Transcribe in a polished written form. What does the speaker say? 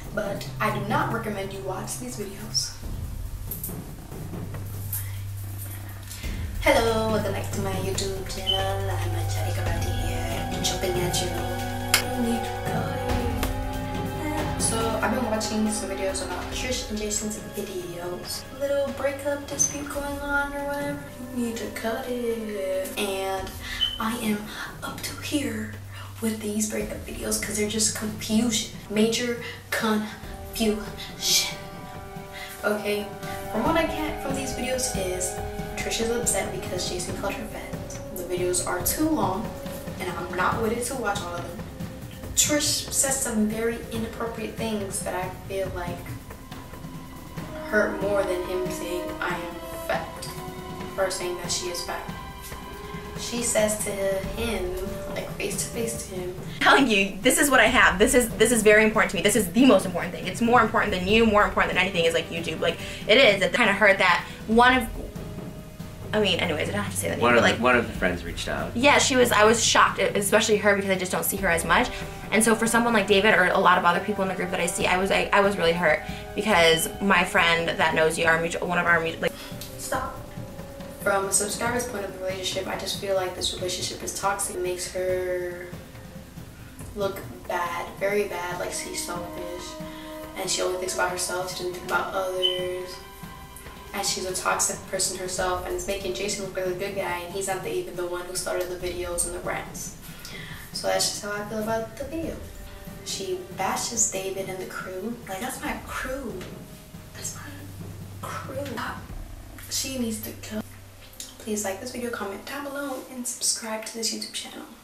but I do not recommend you watch these videos. Hello, welcome back to my YouTube channel. I'm Ajari Karate here, jumping at you. So I've been watching some videos about Trish and Jason's videos. A little breakup dispute going on or whatever. You need to cut it. And I am up to here with these breakup videos because they're just confusion. Major confusion. Okay, from what I get from these videos is Trish is upset because Jason called her fat. The videos are too long and I'm not with it to watch all of them. Trish says some very inappropriate things that I feel like hurt more than him saying I am fat or saying that she is fat. She says to him, like face to face to him, I'm telling you, this is what I have. This is very important to me. This is the most important thing. It's more important than you, more important than anything is like YouTube. Like it is. It kind of hurt that anyways, I don't have to say that name. One of the friends reached out. Yeah, I was shocked, especially her because I just don't see her as much. And so for someone like David or a lot of other people in the group that I see, I was really hurt because my friend that knows you, one of our mutual, like. Stop. From a subscriber's point of the relationship, I just feel like this relationship is toxic. It makes her look bad, very bad, like she's selfish. And she only thinks about herself, she doesn't think about others. And she's a toxic person herself, and it's making Jason look like a good guy, and he's not even the one who started the videos and the rants. So that's just how I feel about the video. She bashes David and the crew. Like, that's my crew. That's my crew. She needs to go. Please like this video, comment down below, and subscribe to this YouTube channel.